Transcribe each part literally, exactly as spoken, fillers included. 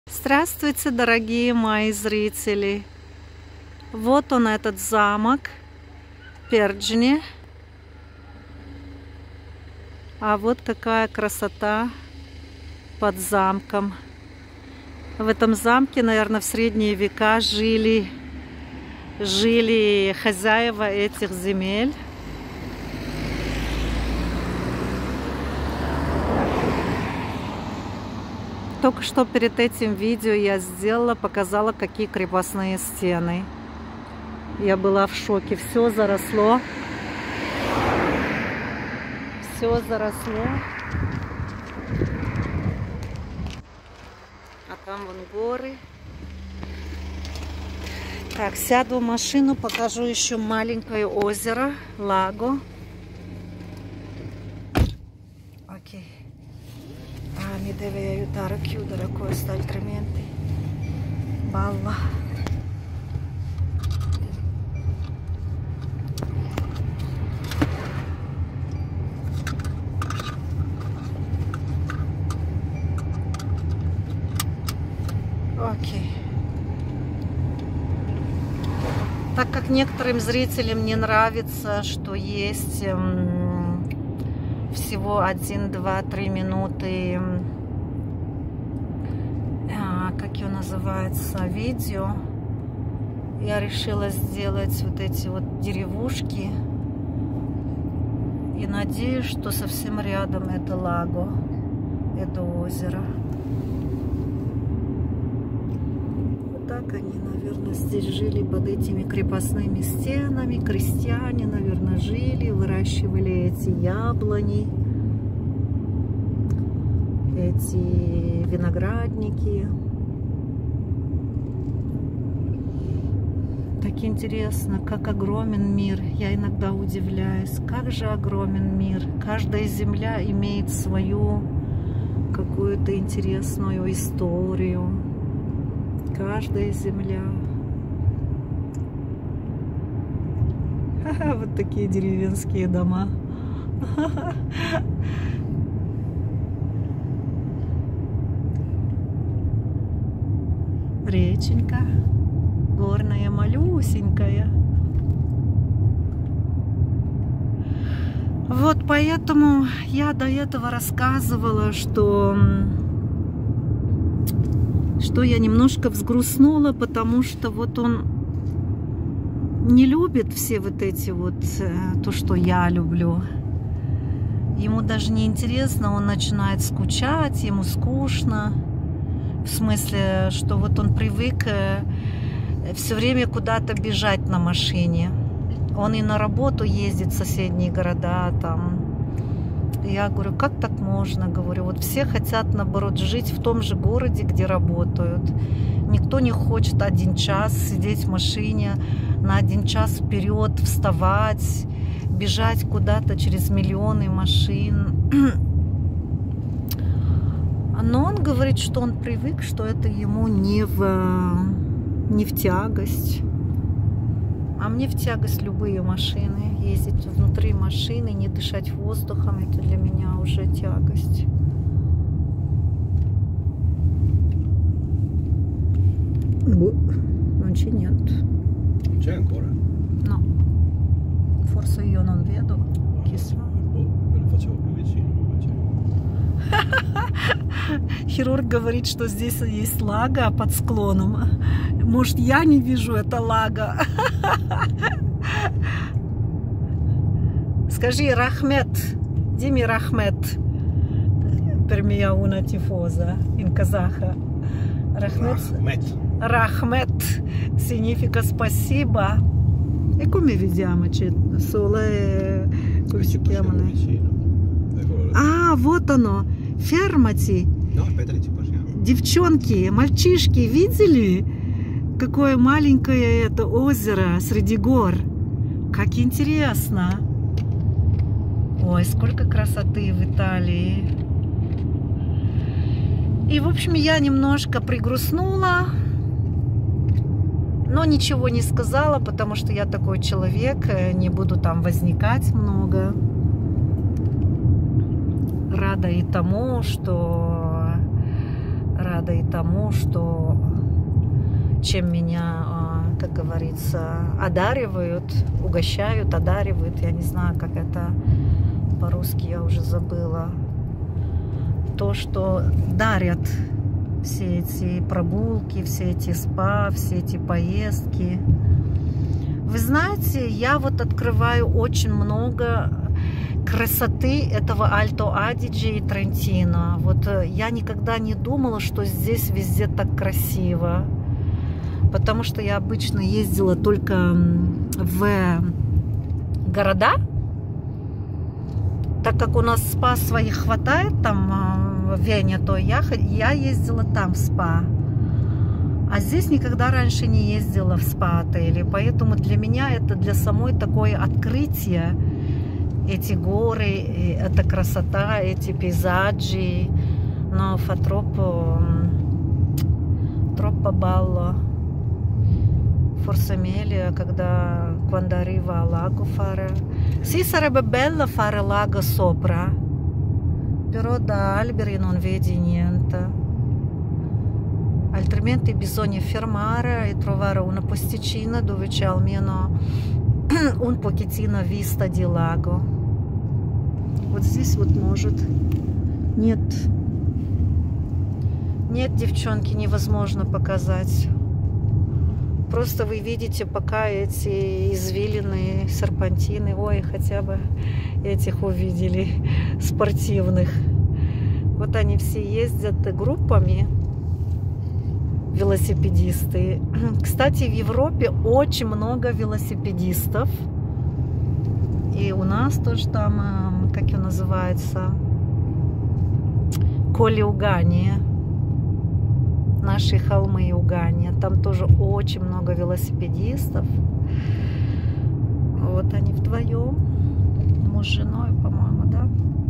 Здравствуйте, дорогие мои зрители! Вот он, этот замок Перджни. А вот какая красота под замком. В этом замке, наверное, в средние века жили, жили хозяева этих земель. Только что перед этим видео я сделала, показала, какие крепостные стены. Я была в шоке. Все заросло. Все заросло. А там вон горы. Так, сяду в машину, покажу еще маленькое озеро, лаго. Окей. Ah, mi deve aiutare a chiudere questo, altrimenti balla. Окей. Так как некоторым зрителям не нравится, что есть всего один, два, три минуты, а, как его называется, видео, я решила сделать вот эти вот деревушки. И надеюсь, что совсем рядом это лаго, это озеро. Вот так они, наверное, здесь жили под этими крепостными стенами. Крестьяне, наверное, жили, выращивали эти яблони, эти виноградники. Так интересно, как огромен мир. Я иногда удивляюсь, как же огромен мир. Каждая земля имеет свою какую-то интересную историю. Каждая земля. Ха-ха, вот такие деревенские дома. Реченька горная, малюсенькая. Вот поэтому я до этого рассказывала, что что я немножко взгрустнула, потому что вот он не любит все вот эти вот, то, что я люблю. Ему даже не интересно, он начинает скучать, ему скучно. В смысле, что вот он привык все время куда-то бежать на машине. Он и на работу ездит в соседние города там. Я говорю, как так можно? Говорю, вот все хотят, наоборот, жить в том же городе, где работают. Никто не хочет один час сидеть в машине, на один час вперед вставать, бежать куда-то через миллионы машин. Но он говорит, что он привык, что это ему не в, не в тягость. А мне в тягость любые машины. Ездить внутри машины, не дышать воздухом, это для меня уже тягость. Non c'è niente. C'è ancora? No. Forse io non vedo. Chissà. Boh, me lo facevo più vicino. Хирург говорит, что здесь есть лага под склоном. Может, я не вижу это лага. Скажи, Рахмет. Дими Рахмет. Per mia una tifosa in казаха. Рахмет. Рахмет. Рахмет significa спасибо. E come vediamo? Sole, come si chiamano? А, вот оно. Fermati. No, aspetta, lì ci passiamo. Девчонки, мальчишки, видели, какое маленькое это озеро среди гор? Как интересно. Ой, сколько красоты в Италии. И, в общем, я немножко пригрустнула, но ничего не сказала, потому что я такой человек, не буду там возникать много. Рада и тому, что рада и тому, что чем меня, как говорится, одаривают, угощают, одаривают. Я не знаю, как это по-русски, я уже забыла. То, что дарят все эти прогулки, все эти спа, все эти поездки. Вы знаете, я вот открываю очень много красоты этого Альто Адидже и Трентино. Вот я никогда не думала, что здесь везде так красиво. Потому что я обычно ездила только в города. Так как у нас спа своих хватает там в Вене, то я, я ездила там в спа. А здесь никогда раньше не ездила в спа-отеле. Поэтому для меня это для самой такое открытие. Эти горы, эта красота, эти пейзажи. Но fa troppo, troppo bello. Forse meglio когда quando arriva al lago fare. Sì, sarebbe bello fare lago sopra. Però da alberi non vedi niente. Altrimenti bisogna fermare e trovare una posticina dove c'è almeno un pochettino vista di lago. Вот здесь вот может. Нет. Нет, девчонки, невозможно показать. Просто вы видите пока эти извилины, серпантины. Ой, хотя бы этих увидели, спортивных. Вот они все ездят группами, велосипедисты. Кстати, в Европе очень много велосипедистов. И у нас тоже там, как его называется, Коли-Угания. Наши холмы и Угания. Там тоже очень много велосипедистов. Вот они вдвоем. Муж с женой, по-моему, да?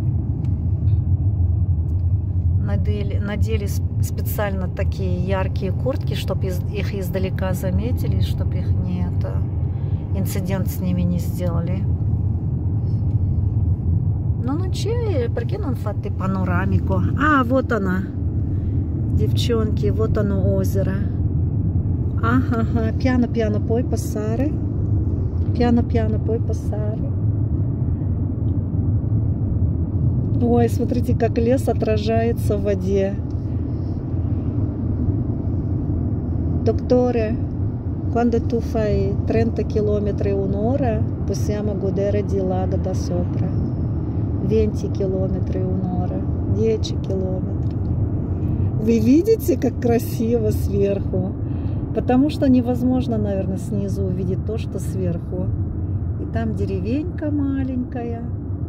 Надели, надели специально такие яркие куртки, чтобы их издалека заметили, чтобы их не это, инцидент с ними не сделали. Ну, ну, че, perché non fate panoramico? А, вот она. Девчонки, вот оно озеро. Ага, ага, piano-piano puoi passare. Piano-piano puoi passare. Ой, смотрите, как лес отражается в воде. Dottore, quando tu fai trenta chilometri un'ora, possiamo godere di lago da sopra. venti chilometri un'ora, dieci chilometri. Вы видите, как красиво сверху? Потому что невозможно, наверное, снизу увидеть то, что сверху. И там деревенька маленькая.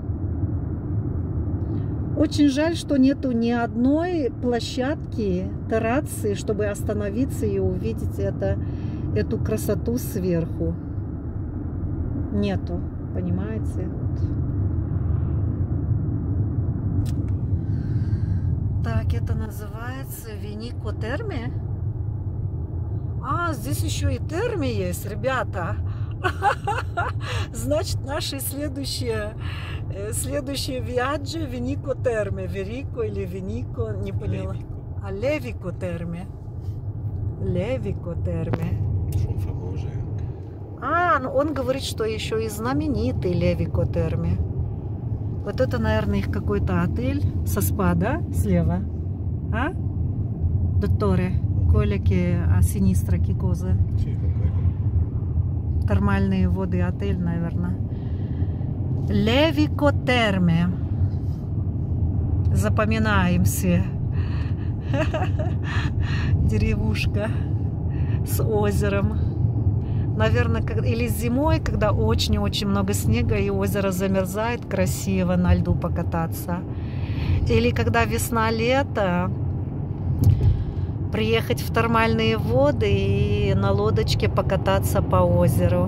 Очень жаль, что нету ни одной площадки, террасы, чтобы остановиться и увидеть это, эту красоту сверху. Нету, понимаете? Так, это называется Венико Терме. А, здесь еще и терме есть, ребята. Значит, наши следующие, следующие виаджи Венико Терме. Верико или Венико, не поняла. А Левико Терме. Левико Терме. А, ну он говорит, что еще и знаменитый Левико Терме. Вот это, наверное, их какой-то отель со спа, да? Слева. А? Дотторе. Коляки, а синистра кикоза. Термальные воды отель, наверное. Левико Терме. Запоминаем все. Деревушка с озером. Наверное, или зимой, когда очень-очень много снега и озеро замерзает, красиво на льду покататься. Или когда весна-лето, приехать в термальные воды и на лодочке покататься по озеру.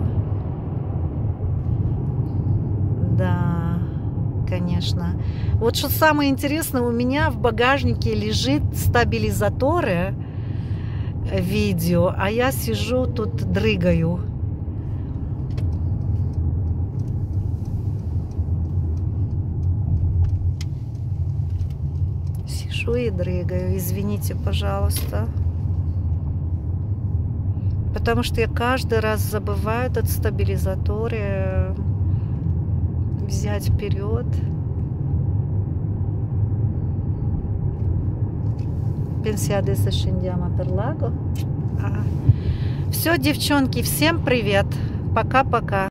Да, конечно. Вот что самое интересное, у меня в багажнике лежит стабилизаторы видео, а я сижу тут дрыгаю. Сижу. пишу и дрыгаю. Извините, пожалуйста. Потому что я каждый раз забываю этот стабилизатор взять вперед. Pensi adesso scendiamo per lago. Все, девчонки, всем привет. Пока-пока.